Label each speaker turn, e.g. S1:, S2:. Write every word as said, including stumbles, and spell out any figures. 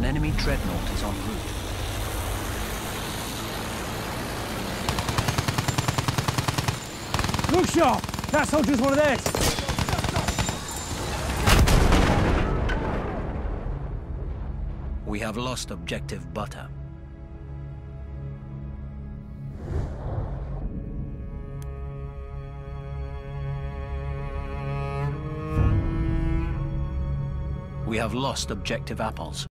S1: An enemy dreadnought is en route.
S2: Look sharp! That soldier's one of theirs!
S1: We have lost objective butter. We have lost objective apples.